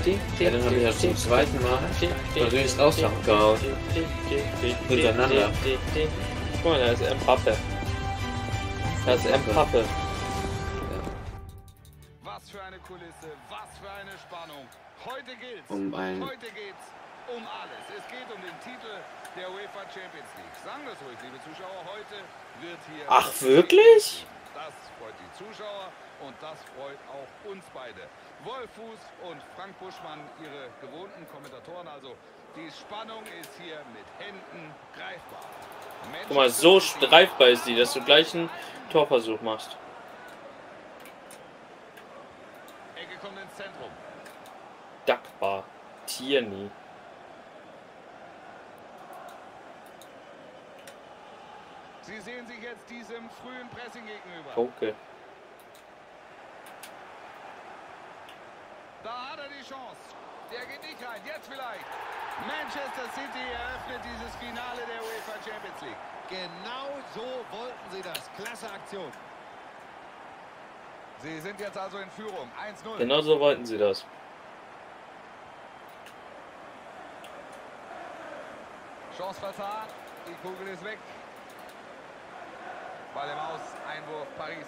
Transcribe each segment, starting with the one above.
Ja, dann habe ich ja zum zweiten Mal natürlich Ausland gehauen. Hintereinander. Guck mal, da ist Mbappe. Da ist Mbappe. Was für eine Kulisse, was für eine Spannung. Heute geht's. Heute geht's um alles. Es geht um den Titel der UEFA Champions League. Sagen das ruhig, liebe Zuschauer. Heute wird hier... Ach, wirklich? Das freut die Zuschauer und das freut auch uns beide. Wolf Fuß und Frank Buschmann, ihre gewohnten Kommentatoren. Also die Spannung ist hier mit Händen greifbar. Guck mal, so greifbar ist die, dass du gleich einen Torversuch machst. Ecke kommt ins Zentrum. Dankbar. Tierney. Sie sehen sich jetzt diesem frühen Pressing gegenüber. Okay. Da hat er die Chance. Der geht nicht rein. Jetzt vielleicht. Manchester City eröffnet dieses Finale der UEFA Champions League. Genau so wollten sie das. Klasse Aktion. Sie sind jetzt also in Führung. 1-0. Genau so wollten sie das. Chance vertan. Die Kugel ist weg. Ball im Aus. Einwurf Paris.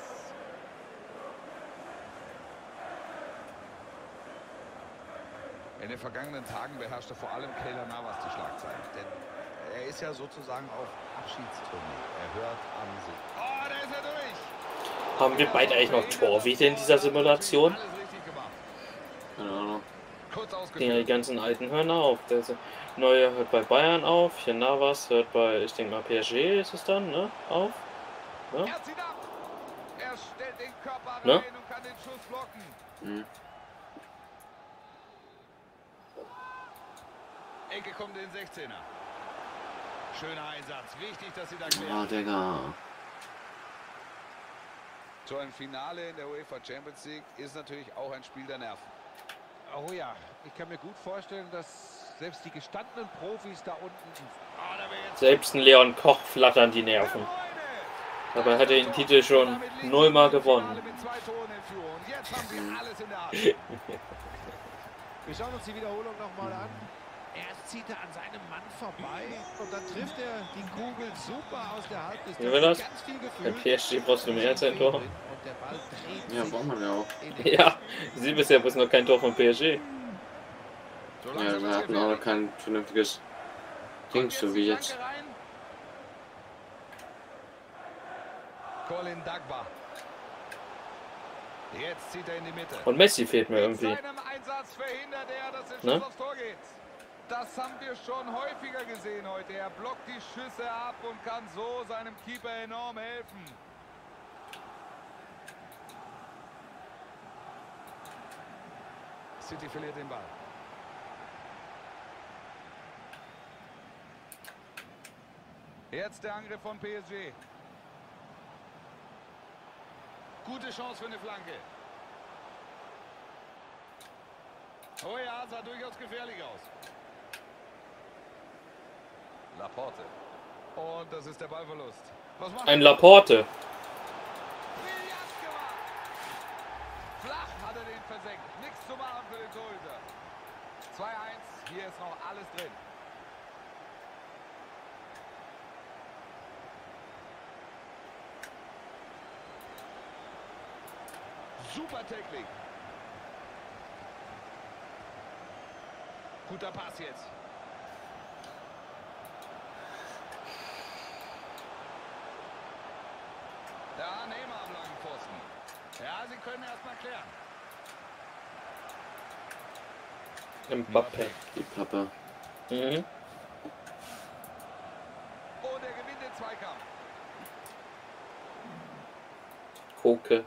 In den vergangenen Tagen beherrschte vor allem Keylor Navas die Schlagzeilen. Denn er ist ja sozusagen auf Abschiedstournee. Er hört am Sieg. Oh, da ist er durch. Haben wir beide eigentlich noch Torhüter in dieser Simulation? Alles richtig gemacht. Keine Ahnung. Kurz Ja, die ausgeführt. ganzen alten hören auf. Der neue hört bei Bayern auf. Hier Navas hört bei, ich denke mal, PSG ist es dann, ne? Auf. Ja? Er zieht ab. Er stellt den Körper rein Ne? und kann den Schuss blocken. Hm. Ecke kommt in den 16er. Schöner Einsatz. Wichtig, dass sie da klären. Oh, Digga. So ein Finale in der UEFA Champions League ist natürlich auch ein Spiel der Nerven. Oh ja, ich kann mir gut vorstellen, dass selbst die gestandenen Profis da unten... Ah, da wäre jetzt Selbst ein Leon Koch flattern die Nerven. Dabei hat er den Titel schon 0-mal gewonnen. Mit 2 Toren in Führung. Und jetzt haben sie alles in der Hand. Wir schauen uns die Wiederholung nochmal an. Erst zieht er an seinem Mann vorbei und dann trifft er die Kugel super aus der Halbdistanz. Wie war das? Ganz viel Bei Gefühl. PSG brauchst du mehr als ein Tor. Und der Ball dreht Ja, sich braucht man ja auch. in den Ja, sie bisher bloß noch kein Tor von PSG. So Ja, langsam wir ist hatten gefährlich. auch kein vernünftiges Kommt Ding, so wie die jetzt. Flanke rein. Colin Dagba. Jetzt zieht er in die Mitte. Und Messi fehlt mir Mit irgendwie. seinem Einsatz verhindert er, dass der Schuss Ne? aufs Tor geht. Das haben wir schon häufiger gesehen heute. Er blockt die Schüsse ab und kann so seinem Keeper enorm helfen. City verliert den Ball. Jetzt der Angriff von PSG. Gute Chance für eine Flanke. Oh ja, sah durchaus gefährlich aus. Laporte. Und das ist der Ballverlust. Was macht Ein er? Laporte. Brillant gemacht. Flach hat er den versenkt. Nichts zu machen für den Torhüter. 2-1. Hier ist noch alles drin. Super Technik. Guter Pass jetzt. Da Neymar am langen Pfosten. Ja, sie können erstmal klären. Mbappe. Die Pappe. Mhm. Und er gewinnt den Zweikampf. Koke.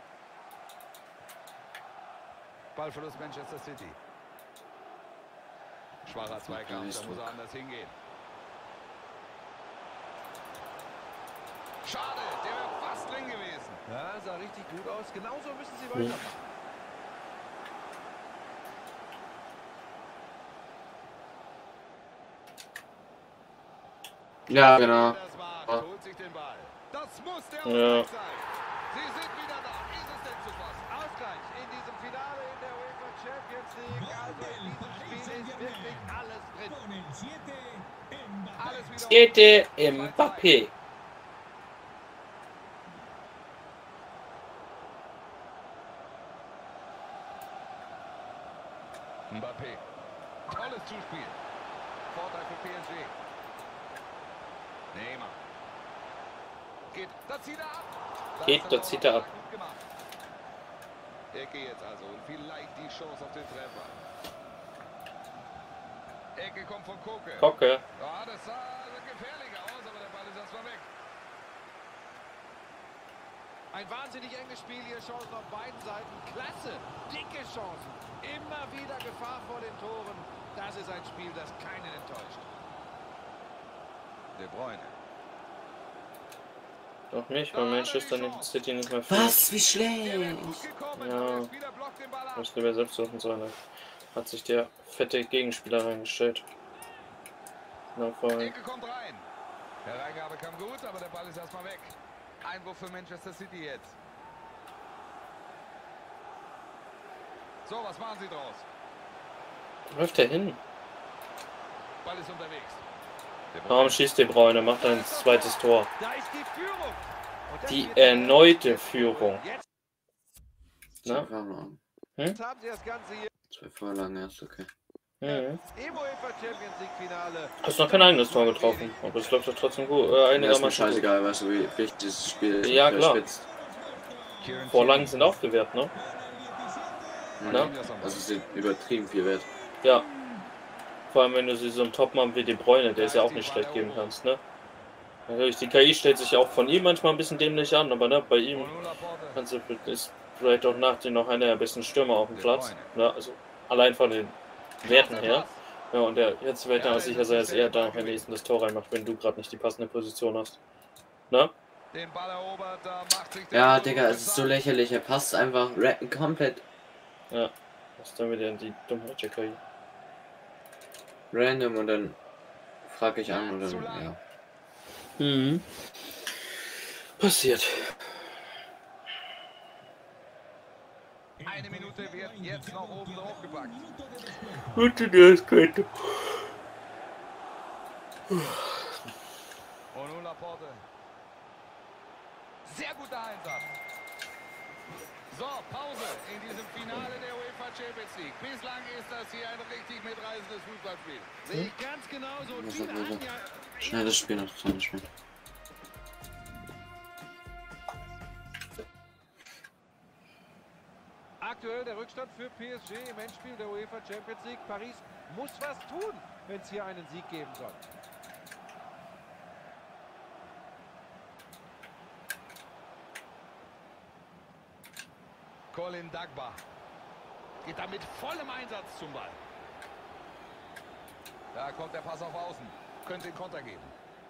Ballverlust Manchester City. Schwacher Zweikampf, da muss er anders hingehen. Schade, der wäre fast drin gewesen. Ja, sah richtig gut aus. Genauso müssen sie weitermachen. Ja, genau. Das macht, holt sich den Ball. Das muss der Ja. Ausgleich sein. Sie sind wieder da. Ist es denn zu fassen? Ausgleich in diesem Finale in der UEFA Champions League. Also in diesem Spiel ist wirklich alles drin. Alles Siete Mbappé. Mbappé. Tolles Zuspiel. Vorteil für PSG. Neymar. Geht, da zieht er ab. Da zieht er ab. Gut gemacht. Ecke jetzt also und vielleicht die Chance auf den Treffer. Ecke kommt von Koke. Kocke. Ja, das sah gefährlich aus, aber der Ball ist erstmal weg. Ein wahnsinnig enges Spiel hier, Chancen auf beiden Seiten. Klasse, dicke Chancen. Immer wieder Gefahr vor den Toren. Das ist ein Spiel, das keinen enttäuscht. De Bruyne. Doch nicht, weil Manchester City nicht mehr führt. Was? Wie schlecht? Ja. Muss lieber selbst suchen sollen. Hat sich der fette Gegenspieler reingestellt. Na, voll. Ecke kommt rein. Der Reingabe kam gut, aber der Ball ist erstmal weg. Einwurf für Manchester City jetzt. So, was machen sie draus? Läuft der hin? Ball ist unterwegs. Warum schießt De Bruyne? Macht ein zweites Tor. Da ist die Führung. Und das Die wird erneute Führung. Jetzt Na? Vorlagen. haben sie das Ganze hier. 2 Vorlagen erst, okay. Mhm. Im UEFA Champions League Finale. Hast noch kein eigenes Tor getroffen. Aber es läuft doch trotzdem gut. Mir ist mir Einigermaßen gut. scheißegal, weißt du, wie wichtig dieses Spiel ist. Ja, klar. Spitzt. Vorlagen sind auch gewährt, ne? Ja. Also es ist übertrieben viel wert. Ja. Vor allem, wenn du sie so einen Topmann wie De Bruyne, der es ja auch nicht schlecht geben kannst, ne? Natürlich, die KI stellt sich auch von ihm manchmal ein bisschen dämlich an, aber ne, bei ihm kannst du, ist vielleicht auch nach dir noch einer der besten Stürmer auf dem Platz. Ne? Also allein von den Werten her. Ja, und der jetzt wird dann sicher sein, dass er da noch am nächsten das Tor reinmacht, wenn du gerade nicht die passende Position hast. Ne? Den Ball erobert, da macht sich der Ja, Digga, es ist so lächerlich. Er passt einfach komplett Ja. Das ist dann wieder die Dummheit der KI. random und dann frage ich an und dann, ja. Mhm. Passiert. Eine Minute wird jetzt noch oben drauf gepackt. Bitte, der ist könnte. Und nun Laporte. Sehr guter Einsatz. So, Pause in diesem Finale der UEFA Champions League. Bislang ist das hier ein richtig mitreißendes Fußballspiel. Sehe ich ganz genauso. Und viele haben ja Schnelles Spiel noch zu Ende spielen. aktuell der Rückstand für PSG im Endspiel der UEFA Champions League. Paris muss was tun, wenn es hier einen Sieg geben soll. Colin Dagba geht da mit vollem Einsatz zum Ball. Da kommt der Pass auf Außen. Könnte den Konter geben.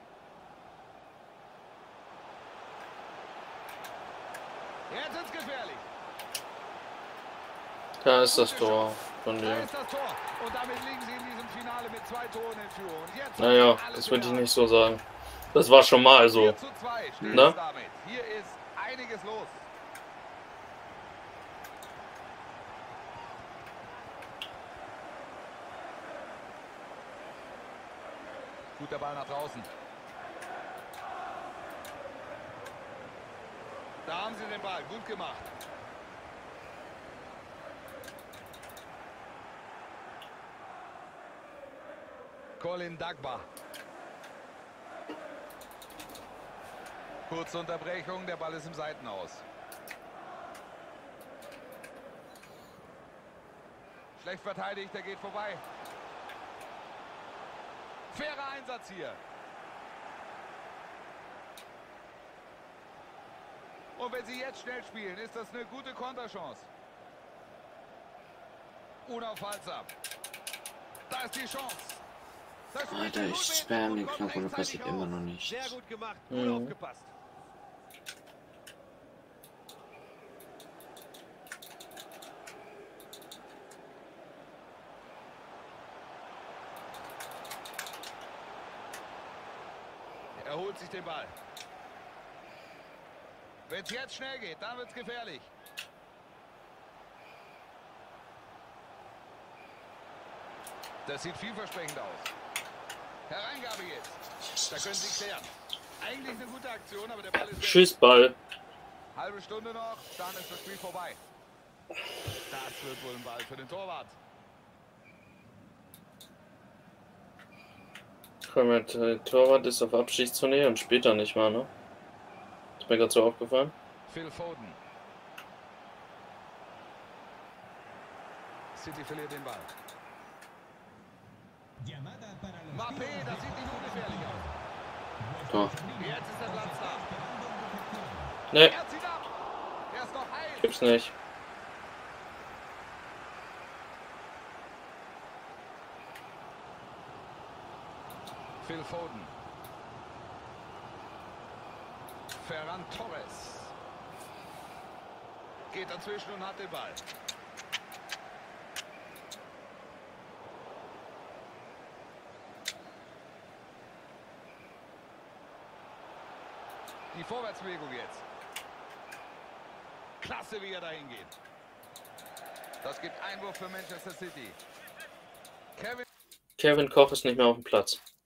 Jetzt ist gefährlich. Da ist das Tor von Da dir. ist das Tor. Und damit liegen sie in diesem Finale mit 2 Toren in Führung. Und jetzt Naja, das würde ich nicht so sagen. Das war schon mal so. 4:2 steht Ne? es damit. Hier ist einiges los. Guter Ball nach draußen. Da haben sie den Ball. Gut gemacht. Colin Dagba. Kurze Unterbrechung. Der Ball ist im Seitenaus. Schlecht verteidigt. Der geht vorbei. Fairer Einsatz hier. Und wenn sie jetzt schnell spielen, ist das eine gute Konterchance. Unaufhaltsam. Da ist die Chance. Das spielt Alter, er ich gut mit spam den und Knopf und kommt es passiert rechtzeitig immer auf. noch nicht. Sehr gut gemacht, gut aufgepasst. Er holt sich den Ball. Wenn es jetzt schnell geht, dann wird es gefährlich. Das sieht vielversprechend aus. Hereingabe jetzt. Da können Sie klären. Eigentlich eine gute Aktion, aber der Ball ist weg. Schießball. Halbe Stunde noch, dann ist das Spiel vorbei. Das wird wohl ein Ball für den Torwart. Der Torwart ist auf Abschiedstournee und später nicht mal, ne? Ist mir gerade so aufgefallen. Phil Foden. City verliert den Ball. Mbappé, das sieht nicht ungefährlich aus. Oh. Jetzt ist der Platz da. Ne, Er zieht ab. Er ist noch heil. gibt's nicht. Phil Foden. Ferran Torres. Geht dazwischen und hat den Ball. Die Vorwärtsbewegung jetzt. Klasse, wie er dahin geht. Das gibt Einwurf für Manchester City. Kevin Koch ist nicht mehr auf dem Platz.